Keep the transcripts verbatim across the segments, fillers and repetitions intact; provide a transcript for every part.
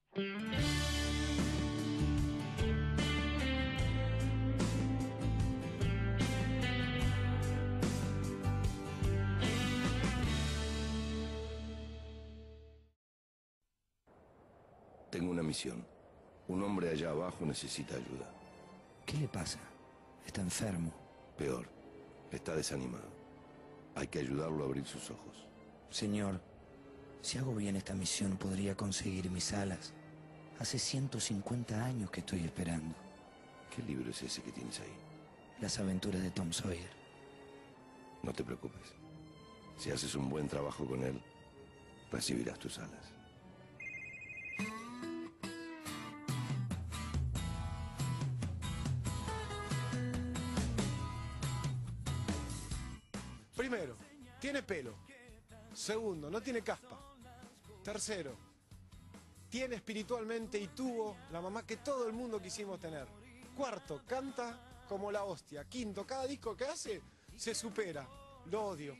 Tengo una misión. Un hombre allá abajo necesita ayuda. ¿Qué le pasa? Está enfermo. Peor, está desanimado. Hay que ayudarlo a abrir sus ojos. Señor, si hago bien esta misión, podría conseguir mis alas. Hace ciento cincuenta años que estoy esperando. ¿Qué libro es ese que tienes ahí? Las aventuras de Tom Sawyer. No te preocupes. Si haces un buen trabajo con él, recibirás tus alas. Primero, tiene pelo. Segundo, no tiene caspa. Tercero, tiene espiritualmente y tuvo la mamá que todo el mundo quisimos tener. Cuarto, canta como la hostia. Quinto, cada disco que hace se supera. Lo odio.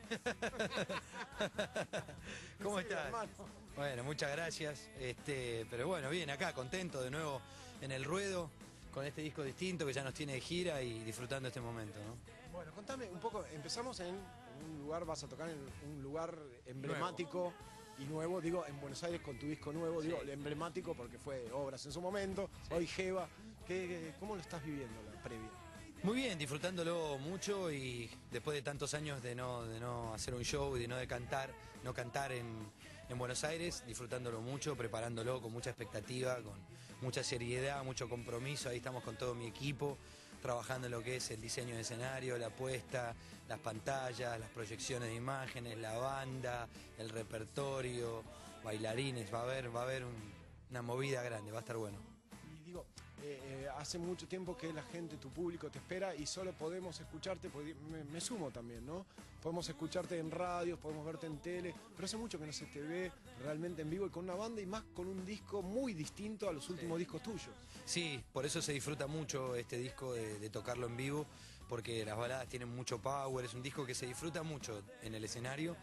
¿Cómo Sí, estás? hermano. Bueno, muchas gracias. Este, pero bueno, bien, acá, contento de nuevo en el ruedo, con este disco distinto que ya nos tiene de gira y disfrutando este momento, ¿no? Bueno, contame un poco, empezamos en, en un lugar, vas a tocar en un lugar emblemático y nuevo, digo, en Buenos Aires con tu disco nuevo, digo, Sí. emblemático porque fue Obras en su momento, hoy Jeva. ¿Qué, qué- ¿Cómo lo estás viviendo la previa? Muy bien, disfrutándolo mucho y después de tantos años de no, de no hacer un show y de no de cantar, no cantar en, en Buenos Aires, disfrutándolo mucho, preparándolo con mucha expectativa, con mucha seriedad, mucho compromiso. Ahí estamos con todo mi equipo, trabajando en lo que es el diseño de escenario, la puesta, las pantallas, las proyecciones de imágenes, la banda, el repertorio, bailarines. Va a haber, va a haber un- una movida grande, va a estar bueno. Y digo, eh, eh, hace mucho tiempo que la gente, tu público te espera y solo podemos escucharte, porque me, me sumo también, ¿no? Podemos escucharte en radios, podemos verte en tele, pero hace mucho que no se te ve realmente en vivo y con una banda y más con un disco muy distinto a los últimos discos tuyos. Sí, por eso se disfruta mucho este disco de, de tocarlo en vivo, porque las baladas tienen mucho power, es un disco que se disfruta mucho en el escenario.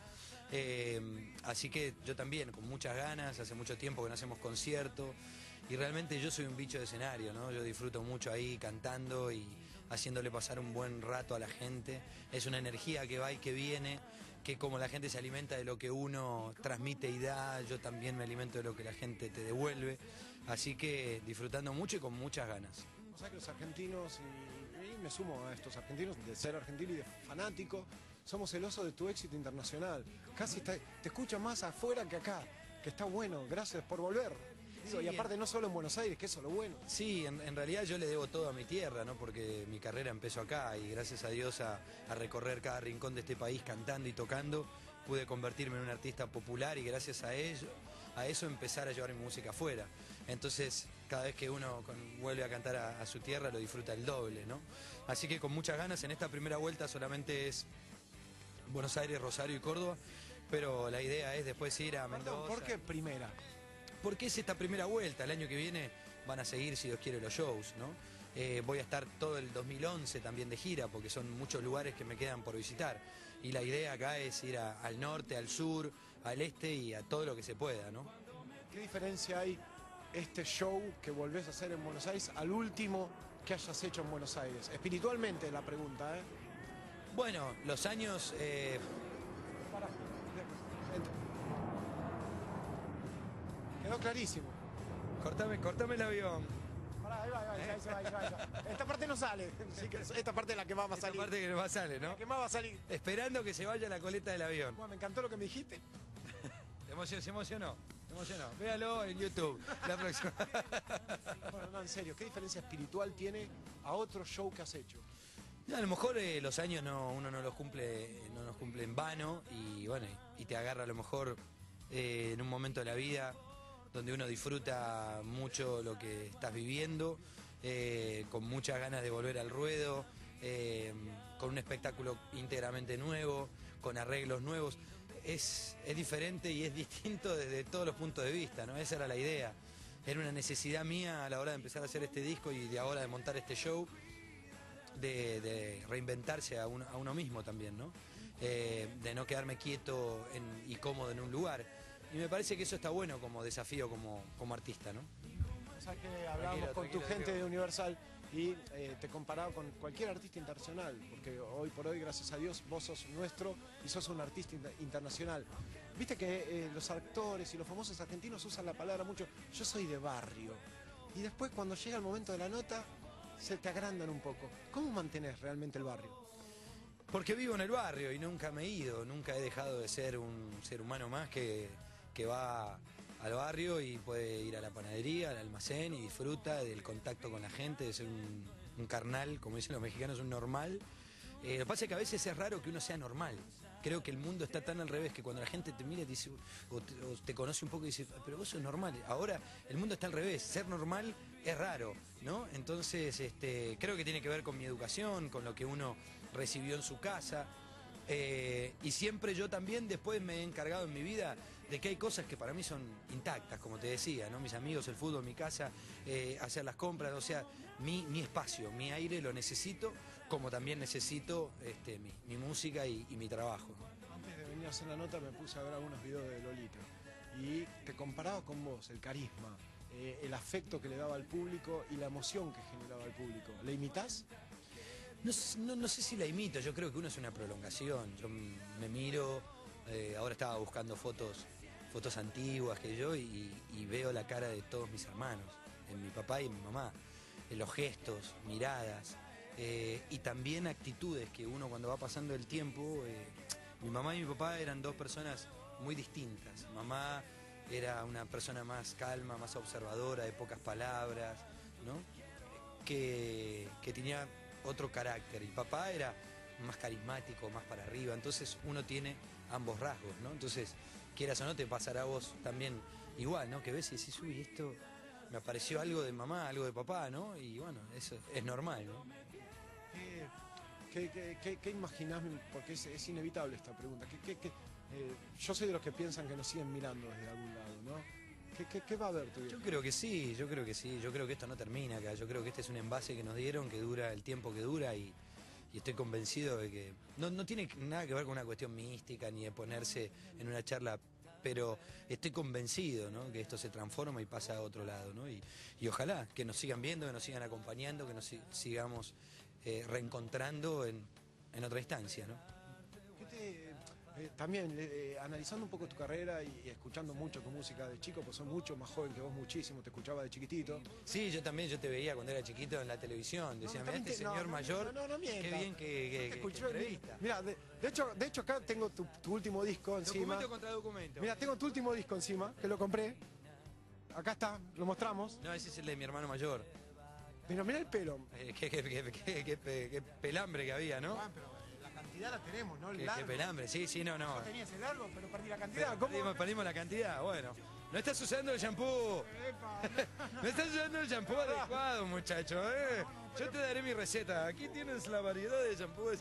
Eh, así que yo también, con muchas ganas, hace mucho tiempo que no hacemos concierto y realmente yo soy un bicho de escenario, ¿no? Yo disfruto mucho ahí cantando y haciéndole pasar un buen rato a la gente. Es una energía que va y que viene, que como la gente se alimenta de lo que uno transmite y da, yo también me alimento de lo que la gente te devuelve. Así que disfrutando mucho y con muchas ganas. O sea que los argentinos, y, y me sumo a estos argentinos, de ser argentino y de fanático, somos celosos de tu éxito internacional. Casi está- te escuchan más afuera que acá, que está bueno, gracias por volver. Digo, Sí, y aparte no solo en Buenos Aires, que eso es lo bueno. Sí, en, en realidad yo le debo todo a mi tierra, ¿no? Porque mi carrera empezó acá y gracias a Dios a, a recorrer cada rincón de este país cantando y tocando, pude convertirme en un artista popular y gracias a ello, a eso empezar a llevar mi música afuera. Entonces, cada vez que uno con- vuelve a cantar a, a su tierra lo disfruta el doble, ¿no? Así que con muchas ganas, en esta primera vuelta solamente es Buenos Aires, Rosario y Córdoba, pero la idea es después ir a Mendoza. Perdón, ¿por qué primera? Porque es esta primera vuelta, el año que viene van a seguir, si Dios quiere, los shows, ¿no? Eh, voy a estar todo el dos mil once también de gira, porque son muchos lugares que me quedan por visitar. Y la idea acá es ir a- al norte, al sur, al este y a todo lo que se pueda, ¿no? ¿Qué diferencia hay este show que volvés a hacer en Buenos Aires al último que hayas hecho en Buenos Aires? Espiritualmente la pregunta, ¿eh? Bueno, los años... eh, Pará. Entra. Quedó clarísimo. cortame, cortame el avión. Pará, ahí va, ahí va, ahí se va, ahí se va, ahí se va. Esta parte no sale. Así que esta parte es la que más va a Esta salir. parte que no va a salir, ¿no? La que más va a salir. Esperando que se vaya la coleta del avión. Bueno, me encantó lo que me dijiste. Se emocionó, se emocionó. Se emocionó. Véalo en YouTube. La próxima. Bueno, no, en serio, ¿qué diferencia espiritual tiene a otro show que has hecho? No, a lo mejor eh, los años no, uno no los cumple, no los cumple en vano y bueno, y te agarra a lo mejor eh, en un momento de la vida donde uno disfruta mucho lo que estás viviendo, eh, con muchas ganas de volver al ruedo, eh, con un espectáculo íntegramente nuevo, con arreglos nuevos. Es, es diferente y es distinto desde todos los puntos de vista, ¿no? Esa era la idea. Era una necesidad mía a la hora de empezar a hacer este disco y de ahora de montar este show. De, de reinventarse a uno, a uno mismo también, ¿no? Eh, de no quedarme quieto en- y cómodo en un lugar. Y me parece que eso está bueno como desafío como, como artista, ¿no? O sea que hablábamos Tranquilo, con tu tranquilo, gente Diego. de Universal y eh, te comparaba con cualquier artista internacional, porque hoy por hoy, gracias a Dios, vos sos nuestro y sos un artista inter- internacional. Viste que eh, los actores y los famosos argentinos usan la palabra mucho, yo soy de barrio. Y después cuando llega el momento de la nota, se te agrandan un poco. ¿Cómo mantenés realmente el barrio? Porque vivo en el barrio y nunca me he ido, nunca he dejado de ser un ser humano más que, que va al barrio y puede ir a la panadería, al almacén y disfruta del contacto con la gente, de ser un, un carnal, como dicen los mexicanos, un normal. Eh, lo que pasa es que a veces es raro que uno sea normal. Creo que el mundo está tan al revés que cuando la gente te mira y te dice, o te, o te conoce un poco y dice, pero vos sos normal. Ahora el mundo está al revés, ser normal es raro, ¿no? Entonces este, creo que tiene que ver con mi educación, con lo que uno recibió en su casa. Eh, y siempre yo también después me he encargado en mi vida de que hay cosas que para mí son intactas, como te decía, ¿no? Mis amigos, el fútbol, mi casa, eh, hacer las compras, o sea, mi, mi espacio, mi aire lo necesito, como también necesito este, mi, mi música y, y mi trabajo, ¿no? Antes de venir a hacer la nota me puse a ver algunos videos de Lolita y te comparaba con vos, el carisma, eh, el afecto que le daba al público y la emoción que generaba al público. ¿Le imitás? No, s- no, no sé si la imito, yo creo que uno es una prolongación. Yo m- me miro, eh, ahora estaba buscando fotos, fotos antiguas que yo y, y veo la cara de todos mis hermanos, en mi papá y en mi mamá, en los gestos, miradas eh, y también actitudes que uno cuando va pasando el tiempo. eh, mi mamá y mi papá eran dos personas muy distintas. Mamá era una persona más calma, más observadora, de pocas palabras, ¿no? que, que tenía otro carácter y papá era más carismático, más para arriba, entonces uno tiene ambos rasgos, ¿no? Entonces, quieras o no, te pasará a vos también igual, ¿no? Que ves y decís, uy, esto me apareció algo de mamá, algo de papá, ¿no? Y bueno, eso es normal, ¿no? ¿Qué, qué, qué, qué imaginás? Porque es, es inevitable esta pregunta. ¿Qué, qué, qué, eh, yo soy de los que piensan que nos siguen mirando desde algún lado, ¿no? ¿Qué, qué, qué va a haber tu Yo viejo? creo que sí, yo creo que sí, yo creo que esto no termina acá, yo creo que este es un envase que nos dieron, que dura el tiempo que dura y, y estoy convencido de que no, no tiene nada que ver con una cuestión mística ni de ponerse en una charla, pero estoy convencido, ¿no? Que esto se transforma y pasa a otro lado, ¿no? Y, y ojalá que nos sigan viendo, que nos sigan acompañando, que nos si- sigamos eh, reencontrando en, en otra instancia, ¿no? ¿Qué te, eh, también, eh, analizando un poco tu carrera y, y escuchando mucho tu música de chico, pues soy mucho más joven que vos, muchísimo, te escuchaba de chiquitito. Sí, yo también, yo te veía cuando era chiquito en la televisión, decía, No, mira este también te- no, señor no, mayor, no, no, no qué mienta. bien que, que- Te que- que escuché- entrevista. Mira, de, de hecho, de hecho acá tengo tu, tu último disco encima. Documento contra documento. Mira, tengo tu último disco encima, que lo compré. Acá está, lo mostramos. No, ese es el de mi hermano mayor. Pero mira el pelo. Eh, qué, qué- qué- qué- qué pe- qué pelambre que había, ¿no? Ah, pero la cantidad la tenemos, ¿no? El Qué, qué largo. pelambre, sí, sí, no, no. Vos tenías el largo, pero perdí la Pero cantidad. ¿Cómo? Perdimos, perdimos la cantidad, bueno. No estás usando el shampoo. Epa. No estás usando el shampoo adecuado, muchacho, ¿eh? Yo te daré mi receta. Aquí tienes la variedad de shampoos.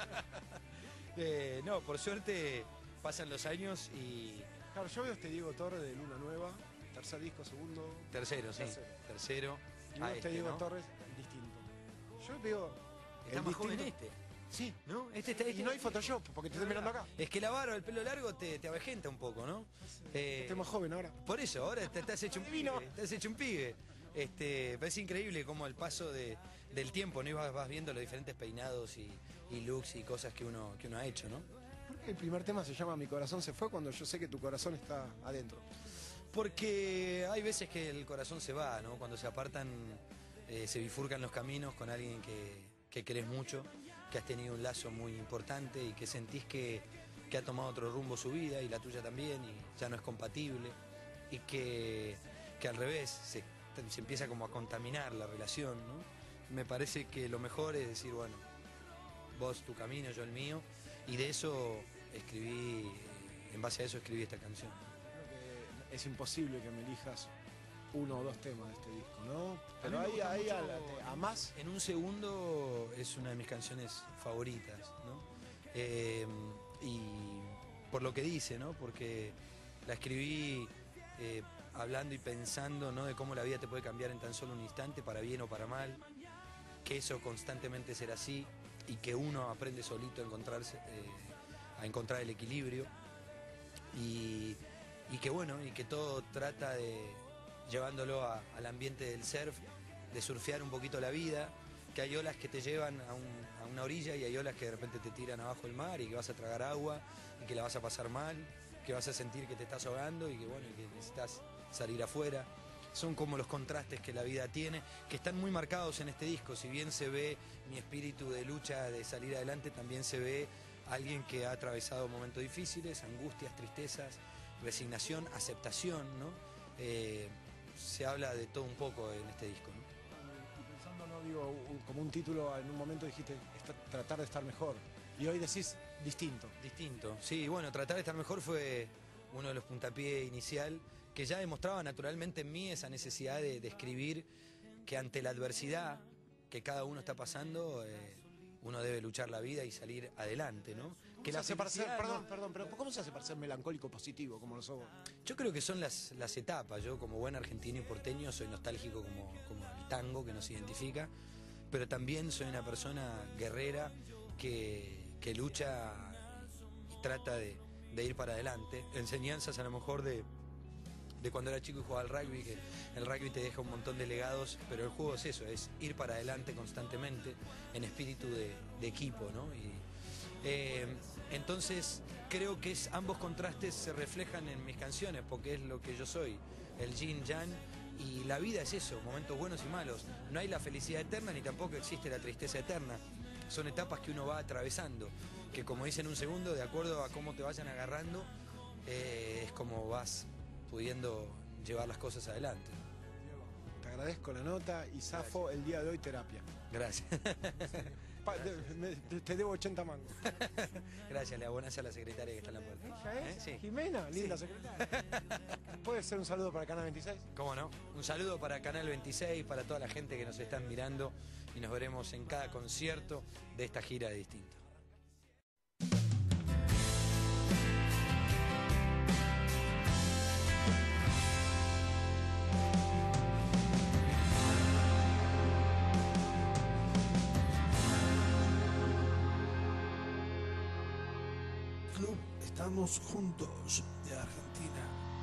Eh, no, por suerte pasan los años y... Claro, yo veo este Diego Torres de Luna Nueva, tercer disco, segundo. Tercero, sí. Tercero. Tercero. Y veo a este este, Diego ¿no? Torres distinto. Yo veo. Está el más joven distinto- este. Sí. ¿No? Este está... Y Este, no hay Photoshop, porque te estoy mirando acá. Es que la barba, el pelo largo te, te avejenta un poco, ¿no? Eh, Estoy más joven ahora. Por eso, ahora te estás hecho un pibe. Divino. Estás hecho un pibe. Este, parece increíble cómo el paso de, del tiempo, ¿no? Y vas, vas viendo los diferentes peinados y, y looks y cosas que uno, que uno ha hecho, ¿no? ¿Por qué el primer tema se llama Mi corazón se fue cuando yo sé que tu corazón está adentro? Porque hay veces que el corazón se va, ¿no? Cuando se apartan, eh, se bifurcan los caminos con alguien que, que querés mucho, que has tenido un lazo muy importante y que sentís que, que ha tomado otro rumbo su vida y la tuya también y ya no es compatible y que, que al revés se, se empieza como a contaminar la relación, ¿no? Me parece que lo mejor es decir, bueno, vos tu camino, yo el mío, y de eso escribí, en base a eso escribí esta canción. Creo que es imposible que me elijas uno o dos temas de este disco, ¿no? Pero A mí ahí, me gusta ahí, mucho- a, a más. En un segundo es una de mis canciones favoritas, ¿no? Eh, y por lo que dice, ¿no? Porque la escribí eh, hablando y pensando, ¿no? De cómo la vida te puede cambiar en tan solo un instante, para bien o para mal, que eso constantemente será así y que uno aprende solito a encontrarse, eh, a encontrar el equilibrio. Y, y que bueno, y que todo trata de llevándolo a, al ambiente del surf, de surfear un poquito la vida, que hay olas que te llevan a, un, a una orilla y hay olas que de repente te tiran abajo del mar y que vas a tragar agua y que la vas a pasar mal, que vas a sentir que te estás ahogando y que bueno, y que necesitas salir afuera. Son como los contrastes que la vida tiene, que están muy marcados en este disco. Si bien se ve mi espíritu de lucha, de salir adelante, también se ve alguien que ha atravesado momentos difíciles, angustias, tristezas, resignación, aceptación, ¿no? Eh, se habla de todo un poco en este disco, ¿no? Y pensando, no digo, un- como un título, en un momento dijiste "Esta- tratar de estar mejor". Y hoy decís distinto. Distinto. Sí, bueno, tratar de estar mejor fue uno de los puntapiés inicial, que ya demostraba naturalmente en mí esa necesidad de, de escribir, que ante la adversidad que cada uno está pasando, eh, uno debe luchar la vida y salir adelante, ¿no? Que ¿Cómo se hace para ser, felicidad, perdón, ¿no? perdón, pero ¿cómo se hace para ser melancólico positivo como lo sos vos? Yo creo que son las, las etapas. Yo como buen argentino y porteño soy nostálgico como, como el tango que nos identifica, pero también soy una persona guerrera que, que lucha y trata de, de ir para adelante. Enseñanzas a lo mejor de, de cuando era chico y jugaba al rugby, que el rugby te deja un montón de legados, pero el juego es eso, es ir para adelante constantemente en espíritu de, de equipo, ¿no? Y, eh, entonces creo que es, ambos contrastes se reflejan en mis canciones, porque es lo que yo soy, el yin yang, y la vida es eso, momentos buenos y malos. No hay la felicidad eterna ni tampoco existe la tristeza eterna. Son etapas que uno va atravesando, que como dice en un segundo, de acuerdo a cómo te vayan agarrando, eh, es como vas pudiendo llevar las cosas adelante. Te agradezco la nota y zafo el día de hoy terapia. Gracias. Pa- de- me- te te debo ochenta mangos. Gracias, le abonas a la secretaria que está en la puerta. ¿Ella es? ¿Eh? Sí. Jimena, linda secretaria. ¿Puede ser un saludo para Canal veintiséis? ¿Cómo no? Un saludo para Canal veintiséis, para toda la gente que nos están mirando y nos veremos en cada concierto de esta gira de Distinto. Club Estamos Juntos de Argentina.